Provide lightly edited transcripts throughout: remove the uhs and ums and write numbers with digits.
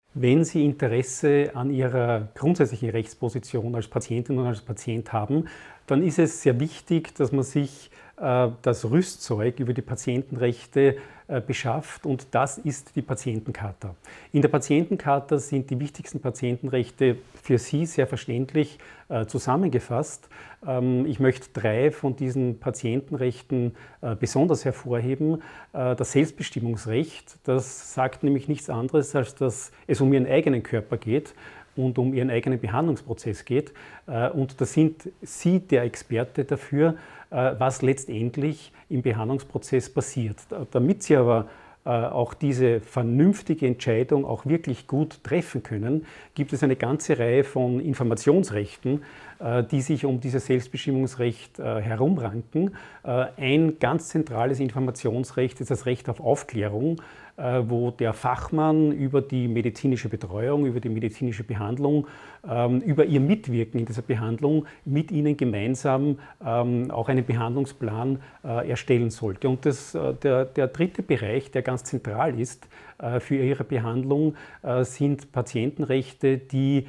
Wenn Sie Interesse an Ihrer grundsätzlichen Rechtsposition als Patientin und als Patient haben, dann ist es sehr wichtig, dass man sich das Rüstzeug über die Patientenrechte beschafft, und das ist die Patientencharta. In der Patientencharta sind die wichtigsten Patientenrechte für Sie sehr verständlich zusammengefasst. Ich möchte 3 von diesen Patientenrechten besonders hervorheben. Das Selbstbestimmungsrecht, das sagt nämlich nichts anderes, als dass es um Ihren eigenen Körper geht und um Ihren eigenen Behandlungsprozess geht. Und da sind Sie der Experte dafür, was letztendlich im Behandlungsprozess passiert. Damit Sie aber auch diese vernünftige Entscheidung auch wirklich gut treffen können, gibt es eine ganze Reihe von Informationsrechten, die sich um dieses Selbstbestimmungsrecht herumranken. Ein ganz zentrales Informationsrecht ist das Recht auf Aufklärung, wo der Fachmann über die medizinische Betreuung, über die medizinische Behandlung, über ihr Mitwirken in dieser Behandlung mit Ihnen gemeinsam auch einen Behandlungsplan erstellen sollte. Und der dritte Bereich, der ganz zentral ist für Ihre Behandlung, sind Patientenrechte, die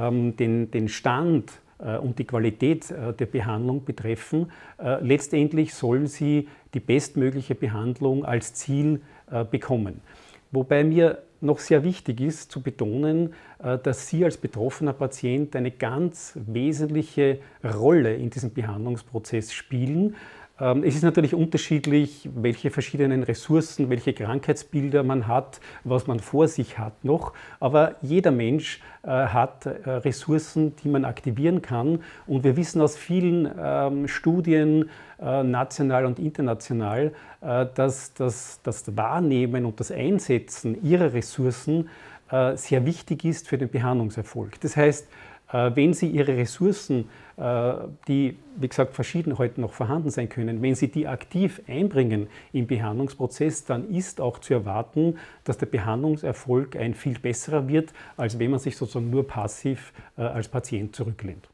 den Stand und die Qualität der Behandlung betreffen. Letztendlich sollen Sie die bestmögliche Behandlung als Ziel bekommen. Wobei mir noch sehr wichtig ist zu betonen, dass Sie als betroffener Patient eine ganz wesentliche Rolle in diesem Behandlungsprozess spielen. Es ist natürlich unterschiedlich, welche verschiedenen Ressourcen, welche Krankheitsbilder man hat, was man vor sich hat noch. Aber jeder Mensch hat Ressourcen, die man aktivieren kann. Und wir wissen aus vielen Studien, national und international, dass das Wahrnehmen und das Einsetzen ihrer Ressourcen sehr wichtig ist für den Behandlungserfolg. Das heißt, wenn Sie Ihre Ressourcen, die, wie gesagt, verschieden heute noch vorhanden sein können, wenn Sie die aktiv einbringen im Behandlungsprozess, dann ist auch zu erwarten, dass der Behandlungserfolg ein viel besserer wird, als wenn man sich sozusagen nur passiv als Patient zurücklehnt.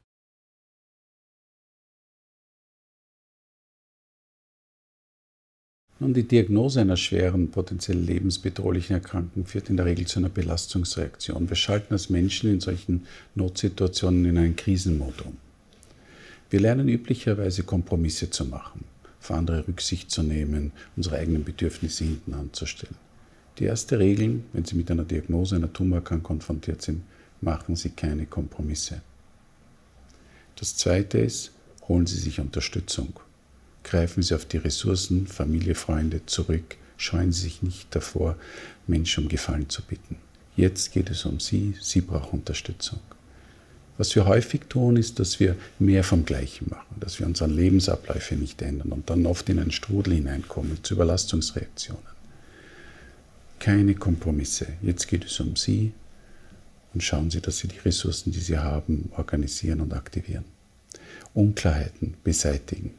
Nun, die Diagnose einer schweren, potenziell lebensbedrohlichen Erkrankung führt in der Regel zu einer Belastungsreaktion. Wir schalten als Menschen in solchen Notsituationen in einen Krisenmodus um. Wir lernen üblicherweise Kompromisse zu machen, auf andere Rücksicht zu nehmen, unsere eigenen Bedürfnisse hinten anzustellen. Die erste Regel, wenn Sie mit einer Diagnose einer Tumorerkrankung konfrontiert sind: machen Sie keine Kompromisse. Das zweite ist, holen Sie sich Unterstützung. Greifen Sie auf die Ressourcen, Familie, Freunde zurück. Scheuen Sie sich nicht davor, Menschen um Gefallen zu bitten. Jetzt geht es um Sie, Sie brauchen Unterstützung. Was wir häufig tun, ist, dass wir mehr vom Gleichen machen, dass wir unsere Lebensabläufe nicht ändern und dann oft in einen Strudel hineinkommen, zu Überlastungsreaktionen. Keine Kompromisse. Jetzt geht es um Sie, und schauen Sie, dass Sie die Ressourcen, die Sie haben, organisieren und aktivieren. Unklarheiten beseitigen.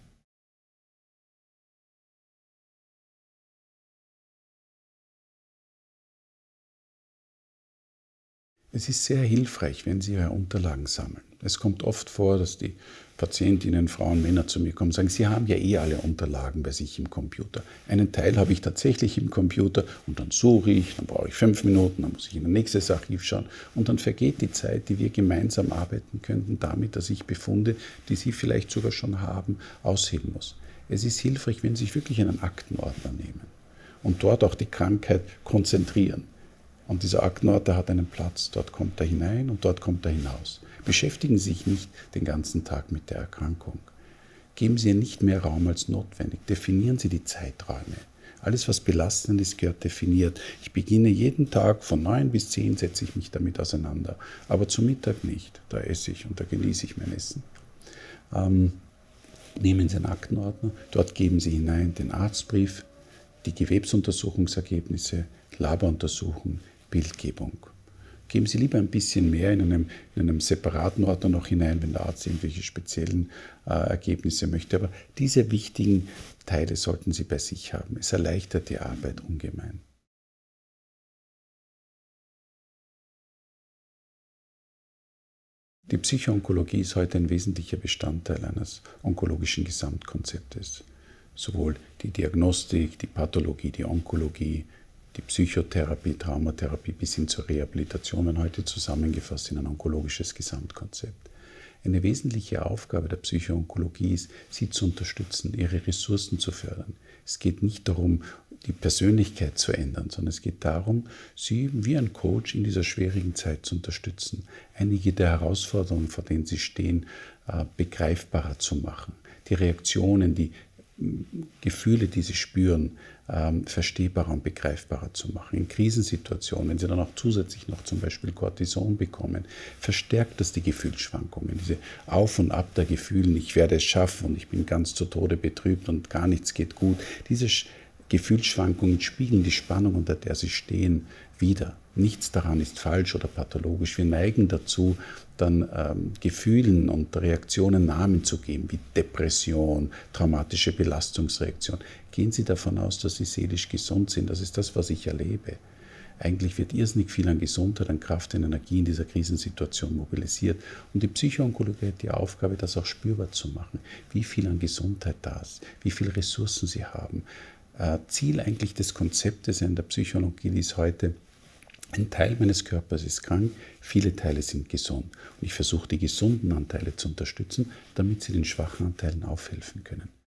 Es ist sehr hilfreich, wenn Sie Ihre Unterlagen sammeln. Es kommt oft vor, dass die Patientinnen, Frauen, Männer zu mir kommen und sagen, Sie haben ja eh alle Unterlagen bei sich im Computer. Einen Teil habe ich tatsächlich im Computer und dann suche ich, dann brauche ich 5 Minuten, dann muss ich in ein nächstes Archiv schauen und dann vergeht die Zeit, die wir gemeinsam arbeiten könnten, damit, dass ich Befunde, die Sie vielleicht sogar schon haben, ausheben muss. Es ist hilfreich, wenn Sie sich wirklich einen Aktenordner nehmen und dort auch die Krankheit konzentrieren. Und dieser Aktenordner hat einen Platz, dort kommt er hinein und dort kommt er hinaus. Beschäftigen Sie sich nicht den ganzen Tag mit der Erkrankung. Geben Sie ihr nicht mehr Raum als notwendig. Definieren Sie die Zeiträume. Alles, was belastend ist, gehört definiert. Ich beginne jeden Tag von 9 bis 10, setze ich mich damit auseinander. Aber zu Mittag nicht. Da esse ich und da genieße ich mein Essen. Nehmen Sie einen Aktenordner, dort geben Sie hinein den Arztbrief, die Gewebsuntersuchungsergebnisse, Laboruntersuchungen, Bildgebung. Geben Sie lieber ein bisschen mehr in einem separaten Ordner noch hinein, wenn der Arzt irgendwelche speziellen Ergebnisse möchte. Aber diese wichtigen Teile sollten Sie bei sich haben. Es erleichtert die Arbeit ungemein. Die Psychoonkologie ist heute ein wesentlicher Bestandteil eines onkologischen Gesamtkonzeptes. Sowohl die Diagnostik, die Pathologie, die Onkologie, die Psychotherapie, Traumatherapie bis hin zur Rehabilitation werden heute zusammengefasst in ein onkologisches Gesamtkonzept. Eine wesentliche Aufgabe der Psychoonkologie ist, sie zu unterstützen, ihre Ressourcen zu fördern. Es geht nicht darum, die Persönlichkeit zu ändern, sondern es geht darum, sie wie ein Coach in dieser schwierigen Zeit zu unterstützen, einige der Herausforderungen, vor denen sie stehen, begreifbarer zu machen, die Reaktionen, die Gefühle, die sie spüren, verstehbarer und begreifbarer zu machen. In Krisensituationen, wenn sie dann auch zusätzlich noch zum Beispiel Cortison bekommen, verstärkt das die Gefühlsschwankungen, diese Auf und Ab der Gefühle, ich werde es schaffen und ich bin ganz zu Tode betrübt und gar nichts geht gut. Diese Gefühlsschwankungen spiegeln die Spannung, unter der sie stehen, wider. Nichts daran ist falsch oder pathologisch. Wir neigen dazu, dann Gefühlen und Reaktionen Namen zu geben, wie Depression, traumatische Belastungsreaktion. Gehen Sie davon aus, dass Sie seelisch gesund sind. Das ist das, was ich erlebe. Eigentlich wird irrsinnig viel an Gesundheit, an Kraft und Energie in dieser Krisensituation mobilisiert. Und die Psychoonkologie hat die Aufgabe, das auch spürbar zu machen. Wie viel an Gesundheit da ist, wie viele Ressourcen Sie haben. Ziel eigentlich des Konzeptes in der Psychologie ist heute, ein Teil meines Körpers ist krank, viele Teile sind gesund. Und ich versuche, die gesunden Anteile zu unterstützen, damit sie den schwachen Anteilen aufhelfen können.